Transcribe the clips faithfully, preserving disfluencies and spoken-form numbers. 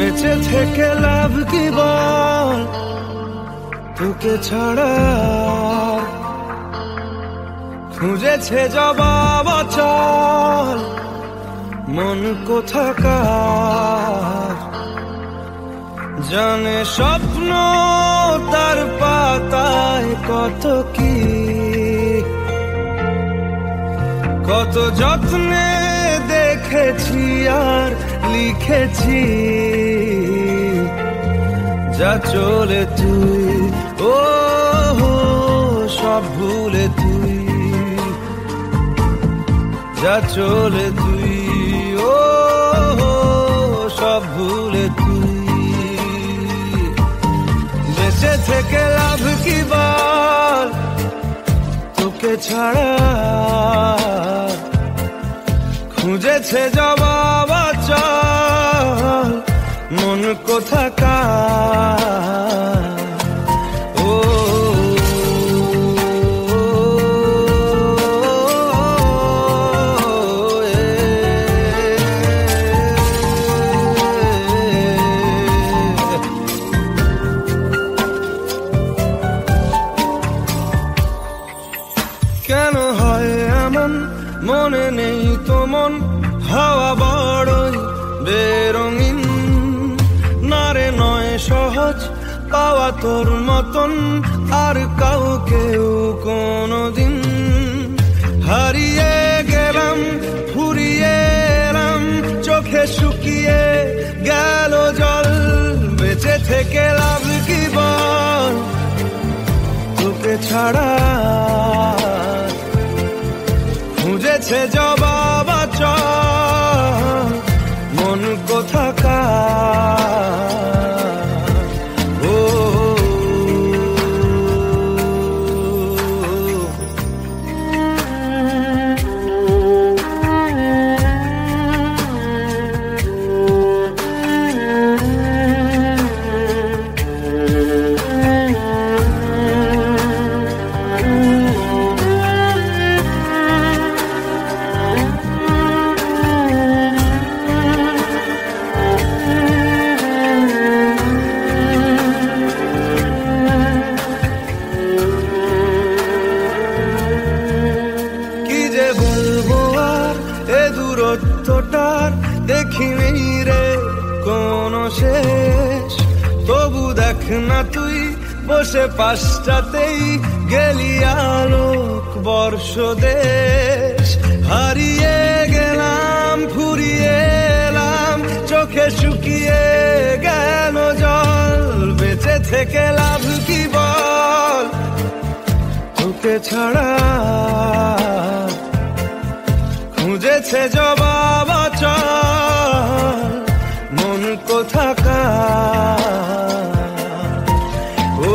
বেঁচে থেকে লাভ কি বল, তোকে ছাড়া খুঁজেছে জবাব অচল মন কোথাকার। জানে স্বপ্ন তার পাতায় কত কি, কত যত্নে দেখেছি আর লিখেছি, যা চলে তুই ও সব ভুলে তুই, যা চলে তুই ও সব ভুলে তুই। বেঁচে থেকে লাভ কি বল, তোকে ছাড়া খুঁজেছে জবাব অচল মন কোথাকার। ও কেন হয় এমন, মনে নেই তো মন, হাওয়া বড়ই বেরঙিন, নারে নয় সহজ পাওয়া তোর মতন আর কাউকেও কোনদিন। হারিয়ে গেলাম ফুরিয়ে এলাম, চোখে শুকিয়ে গেল জল, বেঁচে থেকে লাভ কি বল, তোকে ছাড়া খুঁজেছে জবাব অচল মন কোথাকার। ও দেখিনি রে কোনো শেষ, তবু দেখ না তুই বসে পাশটাতেই গেলি আলোক বর্ষ দেশ। হারিয়ে গেলাম ফুরিয়ে এলাম, চোখে শুকিয়ে গেল জল, বেঁচে থেকে লাভ কি বল, তোকে ছাড়া খুঁজেছে জবাব অচল মন কোথাকার। ও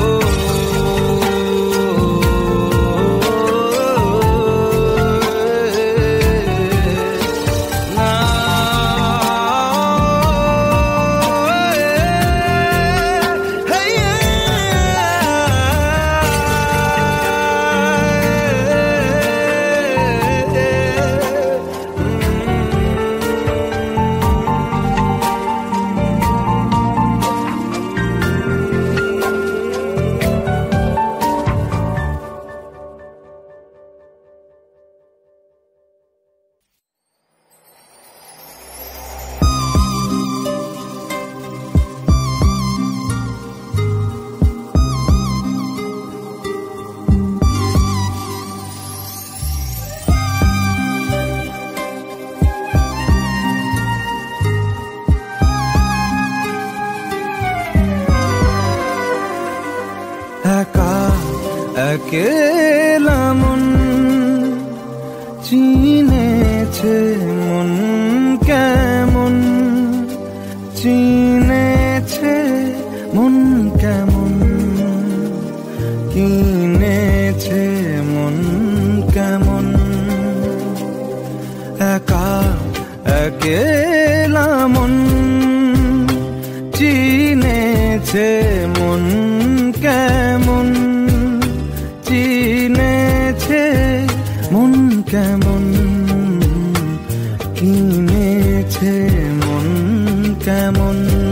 একেলা মন চিনেছে মন কেমন, চিনেছে মন কেমন, কিনেছে মন কেমন। একা একেলা মন চিনেছে মন কেমন, চিনেছে মন কেমন, কিনেছে মন কেমন।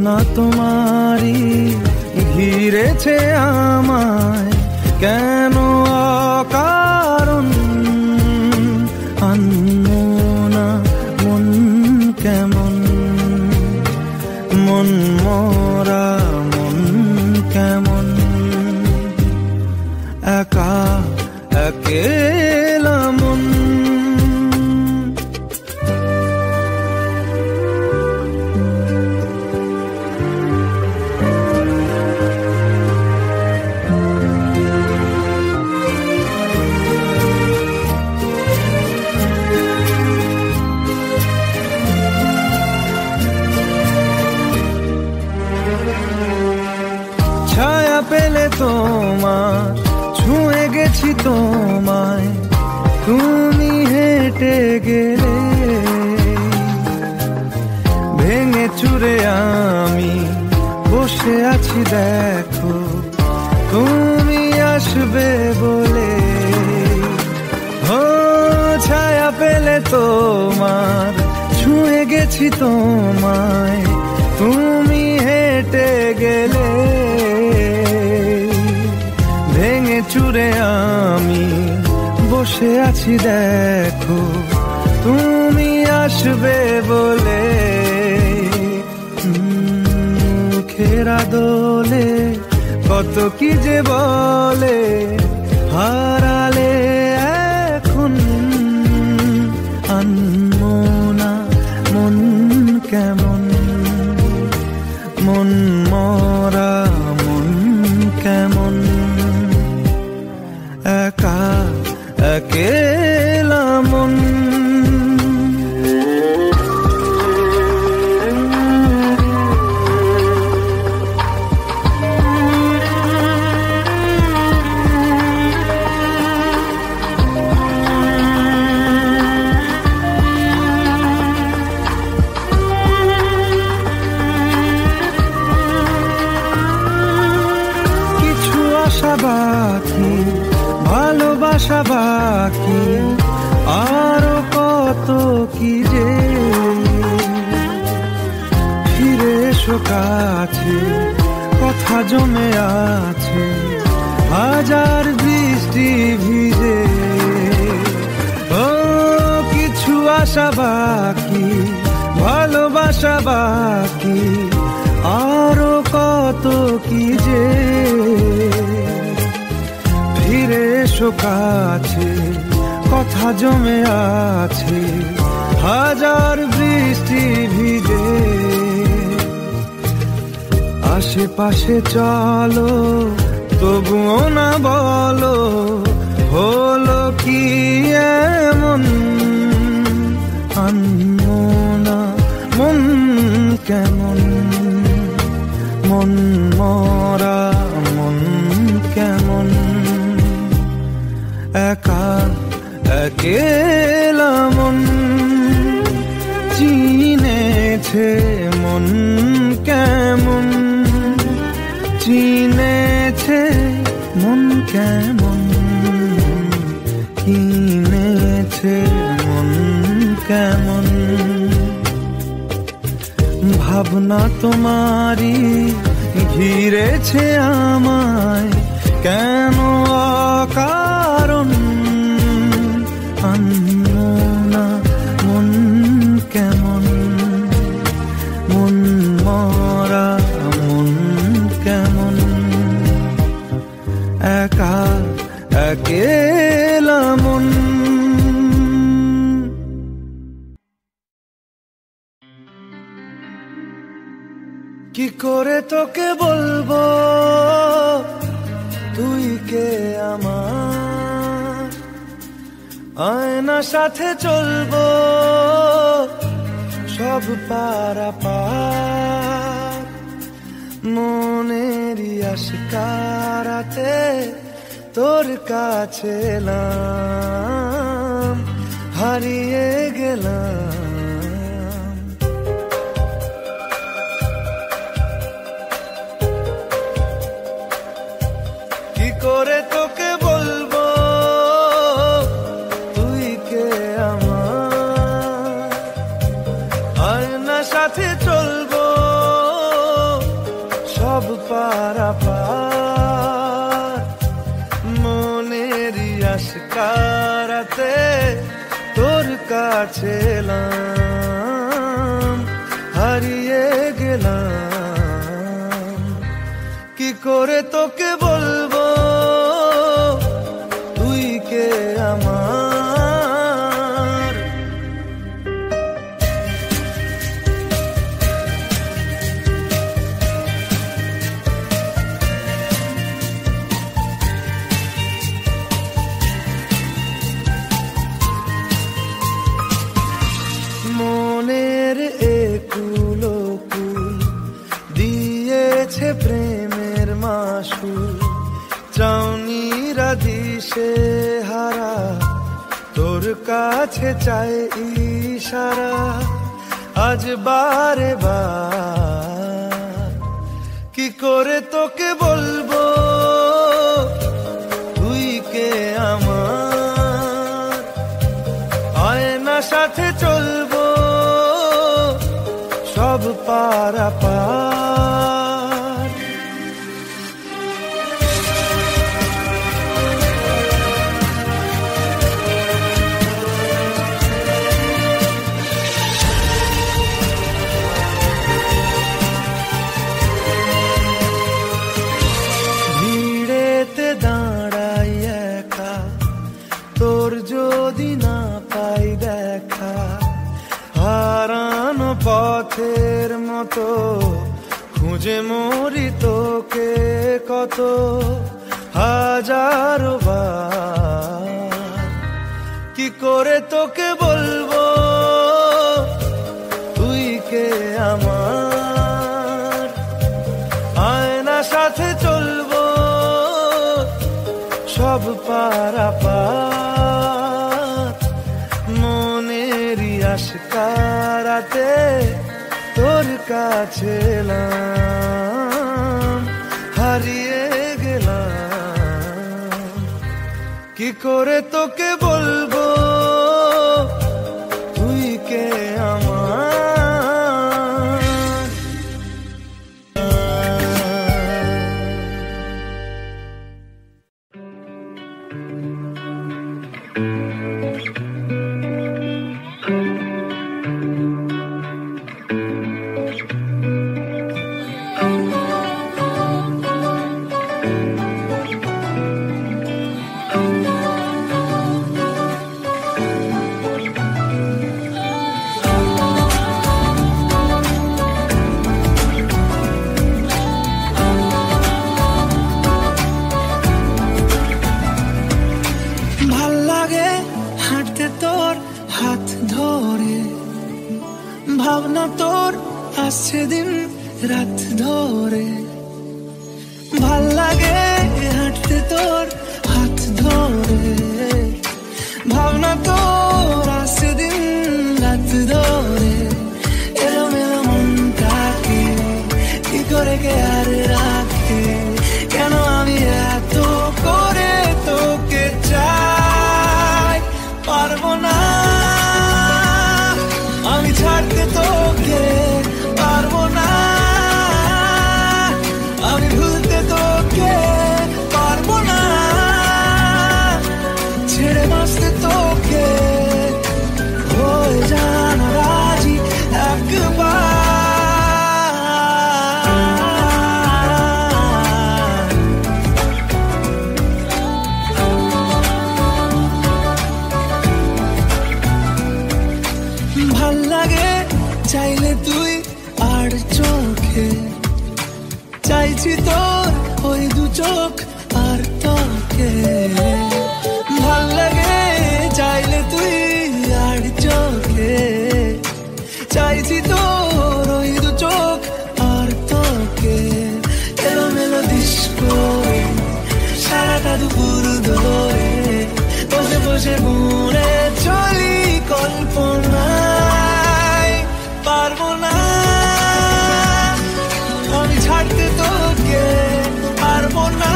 ভাবনা তোমারই ঘিরেছে আমায়, কেন অকারণ আনমনা মন কেমন, মন মরা মন কেমন, একা একেলা মন। ছায়া পেলে তোমার ছুঁয়ে গেছি তোমায়, তুমি হেঁটে গেলে ভেঙে চুরে আমি বসে আছি দেখো, তুমি আসবে বলে। ও ছায়া পেলে তোমার ছুঁয়ে গেছি তোমায়, তুমি হেঁটে গেলে ভেঙে চুরে আমি বসে আছি দেখো, তুমি আসবে বলে। মুখেরা দোলে কত কি যে বলে, হারালে এখন আনমনা মন কেমন, মন মরা মন কেমন, একা একেলা মন। বাকি ভালোবাসা বাকি আরো কত কি যে, ফিরে এসো কাছে কথা জমে আছে হাজার বৃষ্টি ভিজে। ও কিছু আশা বাকি ভালোবাসা বাকি আরো কত কি যে, ফিরে এসো কাছে কথা জমে আছে হাজার বৃষ্টি ভিজে। আশেপাশে চলো তবুও না বলো হলো কি এমন, আনমনা মন কেমন, মন মরা মন কেমন, একা একেলা মন। চিনেছে মন কেমন, চিনেছে মন কেমন, কিনেছে মন কেমন। ভাবনা তোমারই ঘিরেছে আমায়, কেন অকারণ আনমনা মন কেমন, মন মরা মন কেমন, একা একেলা মন। কি করে তোকে বলবো তুই কে আমার, আয়না সাথে চলবো সব পারাপার, মনেরই আশকারাতে তোর কাছে এলাম, হারিয়ে গেলাম। কি করে তোকে বলবো তুই কে আমার, আয়না সাথে চলবো পারাপার মনেরই আশকারাতে তোর কাছে এলাম, হারিয়ে গেলাম। কি করে তোকে বলবো তুই কে আমার? মনের একুলো কুল দিয়েছে প্রেমের মাসুল, চাউনিরা দিশে হারা তোর কাছে চাই ইশারা। আজ বারে বার কি করে তোকে বলবো তুই কে আমার? আয়না সাথে চলবো সব পারাপার। ভিড়েতে দাঁড়াই একা তোর যদি না পাই দেখা, হারানো পথের মতো খুঁজে মরি তোকে কত হাজারো বার। কি করে তোকে বলবো তুই কে আমার? আয়না সাথে চলবো সব পারাপার মনেরই আশকারাতে তোর কাছে এলাম, হারিয়ে গেলাম। কি করে তোকে বলবো তুই কে আমার? ভাবনা তোর আসছে দিন রাত ধরে, ভাল লাগে হাঁটতে তোর হাত ধরে। ভাবনা তোর আসছে দিন রাত ধরে, এলোমেলো মনটাকে কি করে কে আর রাখে? কেন আমি এত করে তোকে চাই, পারবো না আমি ছাড়তে তোকে, পারবো না আমি ভুলতে তোকে, পারবো না ছেড়ে বাঁচতে তোকে। হয়ে জানা রাজি একবার, ভাল লাগে চাইলে তুই আর চোখে, চাইছি তোর ওই দু চোখ আর তোকে। ভাল লাগে চাইলে তুই আর চোখে, চাইছি তোর ওই দু চোখ আর তোকে। এলোমেলো দিস করে সারাটা দুপুর ধরে বসে বসে মনে চলি কল্পনায়, পারবো না আমি ছাড়তে তোকে, পারবো না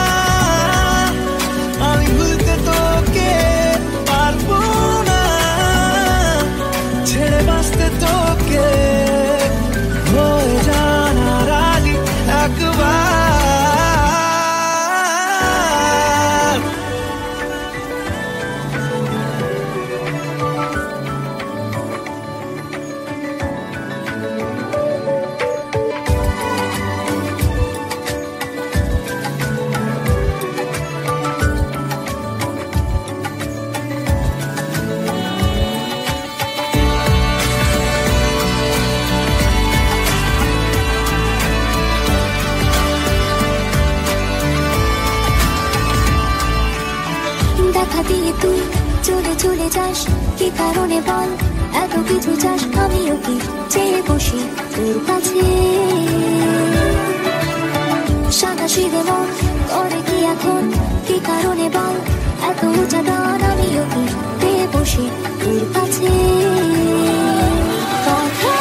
আমি ভুলতে তোকে, পারবো না ছেড়ে বাঁচতে তোকে। হয়ে জানা রাজি একবার। চাস কি কারণে বল এত কিছু চাস আমিও কি চেয়ে বসি তোর কাছে সাদাসিধে মন করে কি এখন কি কারণে বল এত উঁচা দান আমিও কি পেয়ে বসি তোর কাছে কথা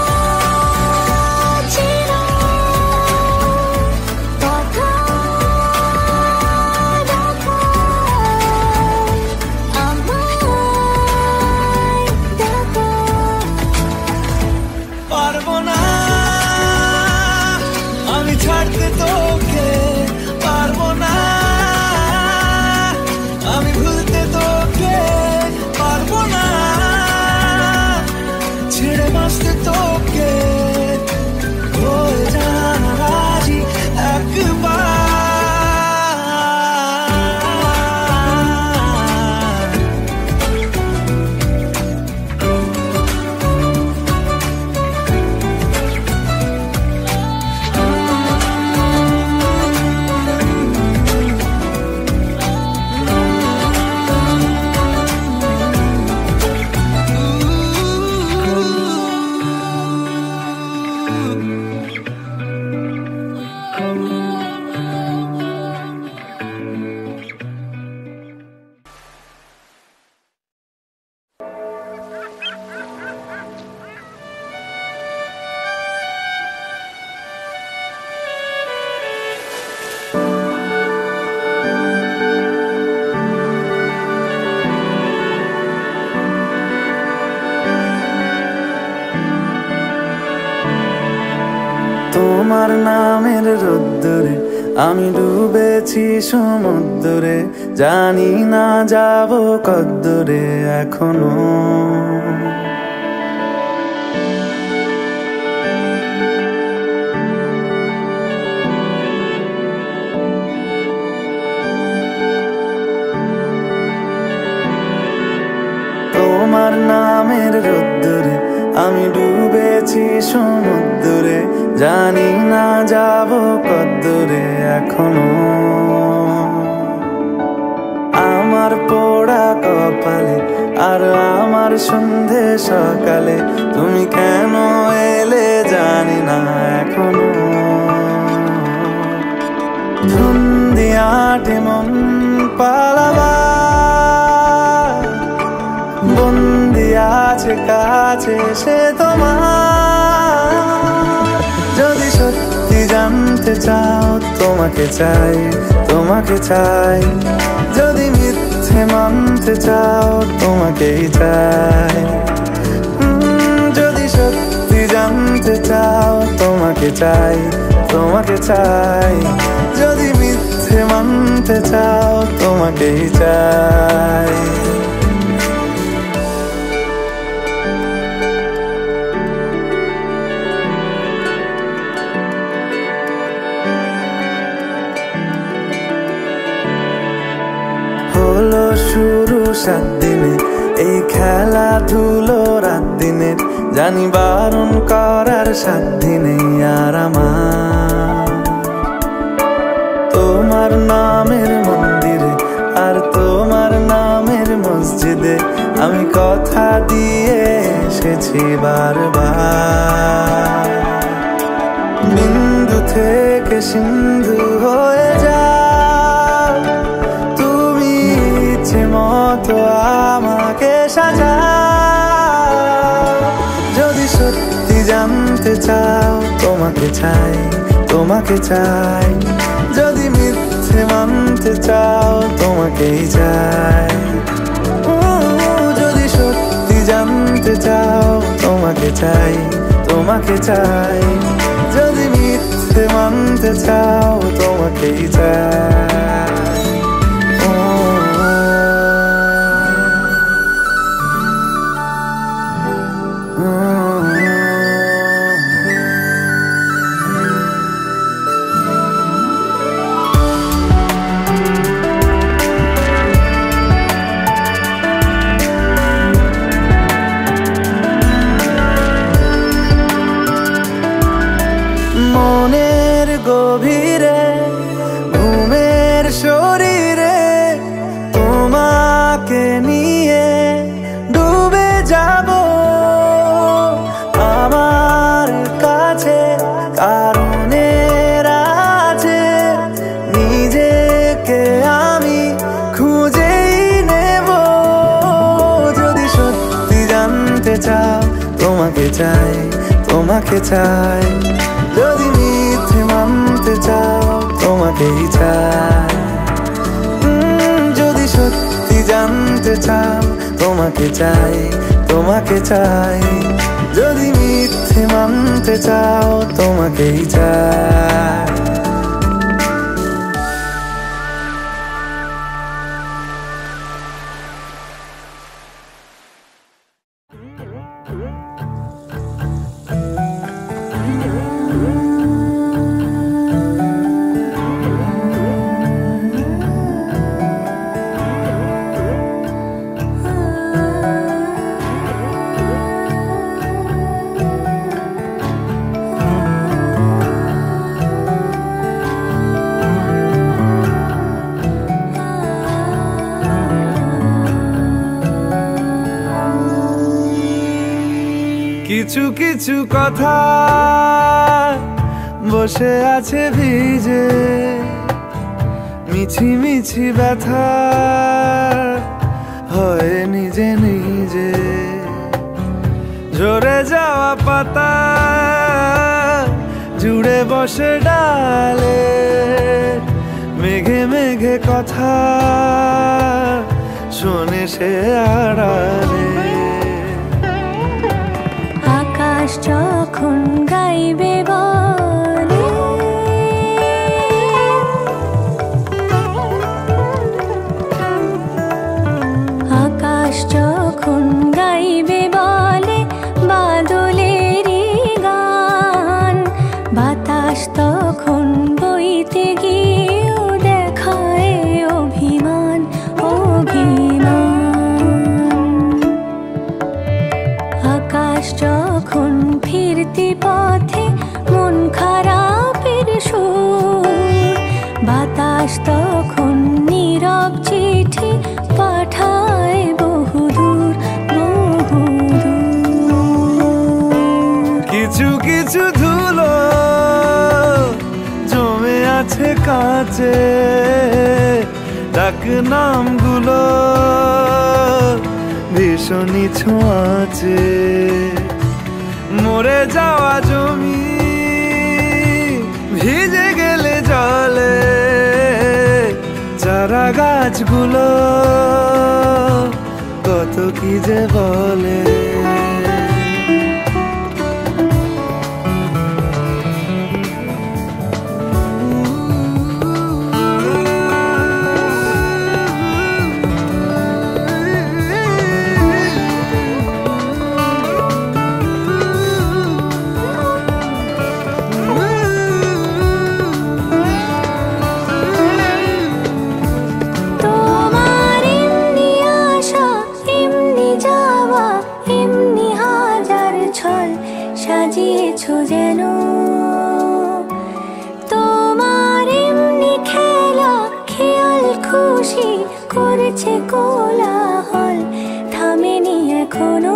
তোমার নামের রোদ্দুরে আমি ডুবেছি সমুদ্রে জানি না যাব কদ্দুরে এখনো তোমার নামের রোদ্দুরে আমি ডুবেছি সমুদ্রে জানি না যাব কদ্দুরে এখনো আমার পোড়া কপালে আর আমার সন্ধে সকালে তুমি কেন এলে জানি না এখনো ধুন্দিয়াটে মন পালাবা বন্দি আছে কাছে সে তোমার যদি সত্যি জানতে চাও তোমাকে চাই তোমাকে চাই যদি মিথ্যে মানতে চাও তোমাকেই চাই যদি সত্যি জানতে চাও তোমাকে চাই তোমাকে চাই যদি মিথ্যে মানতে চাও তোমাকেই চাই হলো শুরু সাত দিনে এই খেলাধুলো রাত দিনের জানি বারণ করার সাত দিনে আর আমার তোমার নামের মন্দিরে আর তোমার নামের মসজিদে আমি কথা দিয়ে এসেছি বারবার বিন্দু থেকে সিন্ধু হয়ে যা মতো আমাকে সাজা যদি সত্যি জানতে চাও তোমাকে চাই তোমাকে চাই যদি মিথ্যে মানতে চাও তোমাকেই চাই যদি সত্যি জানতে চাও তোমাকে চাই তোমাকে চাই যদি মিথ্যে মানতে চাও তোমাকেই চাই মনের গভীরে ঘুমে তোমাকে চাই, তোমাকে চাই। যদি মিথ্যে মানতে চাও তোমাকেই চাই, যদি সত্যি জানতে চাও তোমাকে চাই, তোমাকে চাই। যদি মিথ্যে মানতে চাও তোমাকেই চাই। কিছু কিছু কথা বসে আছে ভিজে, মিছি মিছি ব্যথা হয় নিজে নিজে। ঝরে যাওয়া পাতা জুড়ে বসে ডালে, মেঘে মেঘে কথা শোনে সে আড়ালে। আকাশ যখন গাইবে বলে, আকাশ যখন গাইবে বলে বাদলেরই গান, বাতাস তখন বইতে গিয়েও দেখায় অভিমান, অভিমান। আকাশ যখন ফিরতি পথে মন খারাপের সুর, বাতাস তখন নীরব চিঠি পাঠায় বহুদূর, বহুদূর। কিছু কিছু ধুলো জমে আছে কাঁচে, ডাক নামগুলো ভীষণই ছোঁয়াচে। মরে যাওয়া জমি ভিজে গেলে জলে, চারা গাছগুলো কত কি যে বলে। সাজিয়েছো যেন তোমার এমনি খেলা, খেয়াল খুশি করেছে কোলাহল, থামেনি এখনো।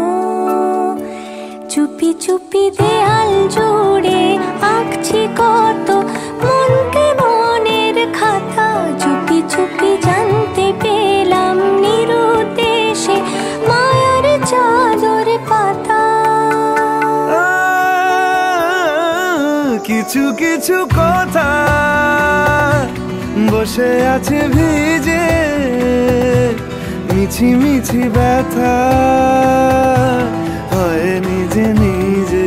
চুপি চুপি দেয়াল জুড়ে আঁকছি কত মনকে মনের খাতা, চুপি চুপি জানতে পেলাম নিরুদ্দেশে মায়ার চাদর পাতা। কিছু কিছু কথা বসে আছে ভিজে, মিছি মিছি ব্যথা হয় নিজে নিজে।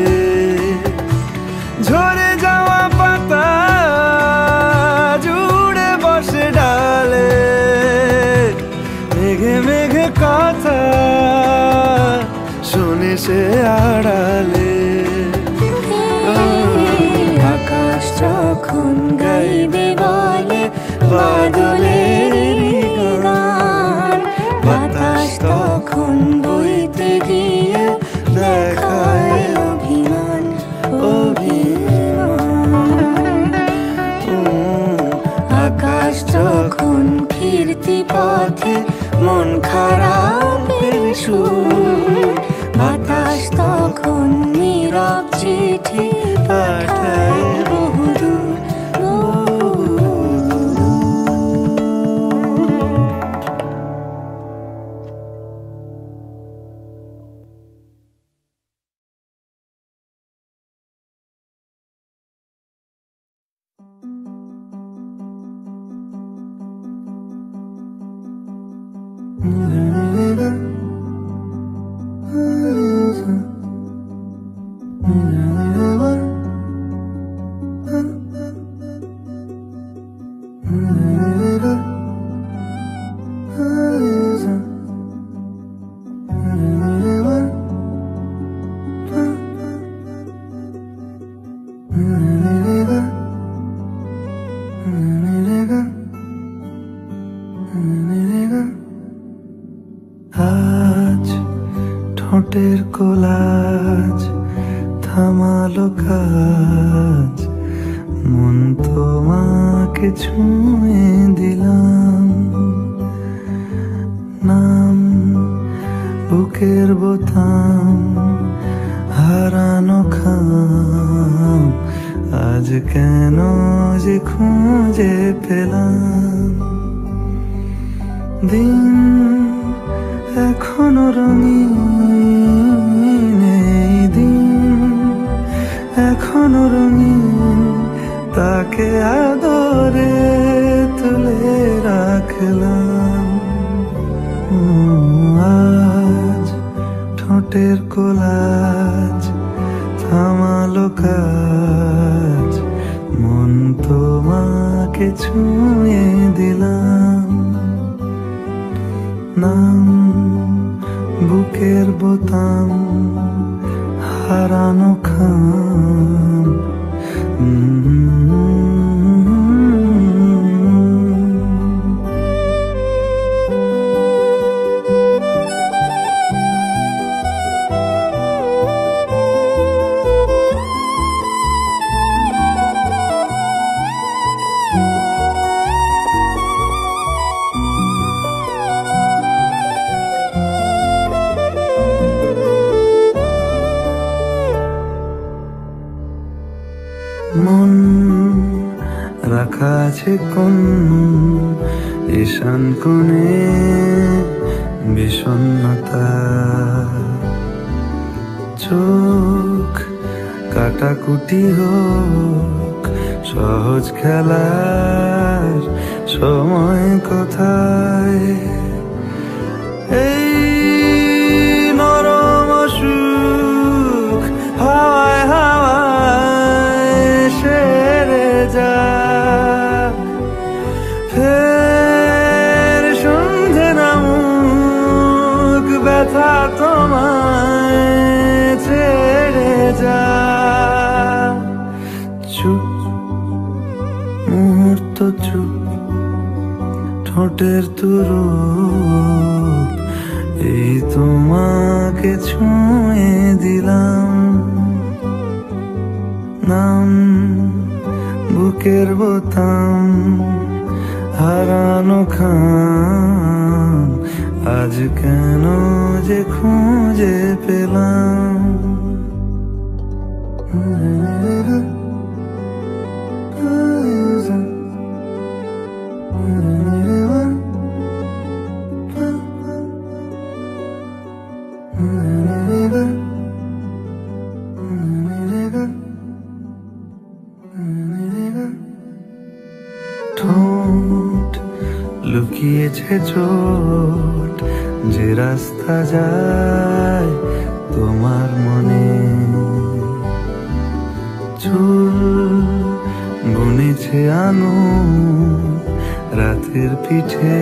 ঝরে যাওয়া পাতা জুড়ে বসে ডালে, মেঘে মেঘে কথা শুনে সে আড়ালে। আকাশ যখন গাইবে বলে বাদলের গান, বাতাস তখন বইতে গিয়ে দেখায় অভিমান, অভিমান। আকাশ যখন ফিরতি পথে মন খারাপের সুর, বাতাস তখন নীরব চিঠি পাঠায়। ঠোঁটের কোলাজ থামালো কাজ, মন তোমাকে ছুঁয়ে দিলাম। নাম বুকের বোতাম, হারানো খাম, আজ কেন যে খুঁজে পেলাম। দিন এখনো রঙিন, এই দিন এখনো রঙিন, তাকে আদরে তুলে রাখলাম। আজ ঠোঁটের কোলাজ থামালো কাজ, মন তোমাকে ছুঁয়ে দিলাম। নাম বুকের বোতাম, হারানো খাম। মন রাখা আছে কোন ঈশান কোণে বিষণ্ণতা, চোখ কাটাকুটি হোক সহজ খেলার সময় কোথায়। এই নরম সুখ হাওয়ায় হাওয়ায় সেরে যা, ফের সন্ধে নামুক ব্যথা তোমায় ছেড়ে যা। চুপ মুহূর্ত চুপ, ঠোঁটের তুরুপ, এই তোমাকে ছুঁয়ে দিলাম। নাম বুকের বোতাম, হারানো খাম, আজ কেন যে খুঁজে পেলাম। ঠোঁট লুকিয়েছে চোট, যে রাস্তা যায় তোমার মনে। চুল বুনেছে আনো রাতের পিঠে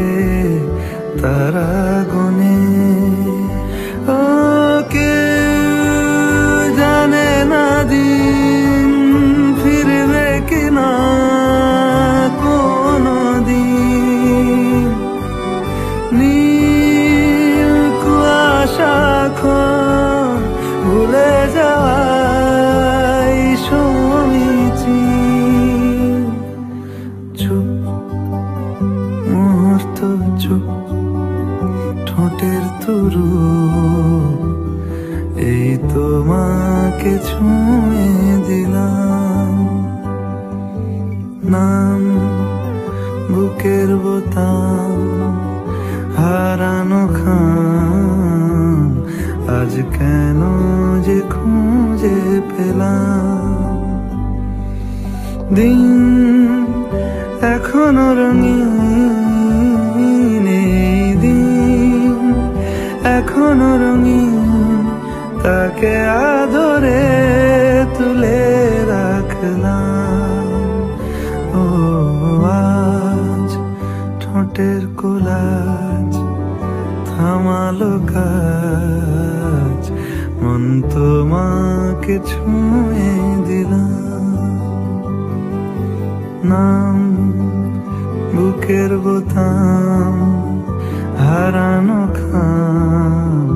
তারা গনে। ও কেউ জানে না দিন ফিরবে কিনা কোনো দিন। নীল কুয়াশা খন ভুলে যাওয়াই সমীচীন। চুপ মুহূর্ত চুপ, ঠোঁটের তুরু, এই তোমাকে ছুঁয়ে দিলাম। নাম বুকের বোতাম, হারানো খাম, আজ কেন যে খুঁজে পেলাম। দিন এখনো রঙিন, এই দিন এখনো রঙিন, তাকে আদরে তুলে রাখলাম। ও আজ ঠোঁটের কোলাজ থামালো কাজ, মন তোমাকে ছুঁয়ে দিলাম। নাম বুকের বোতাম, হারানো খাম,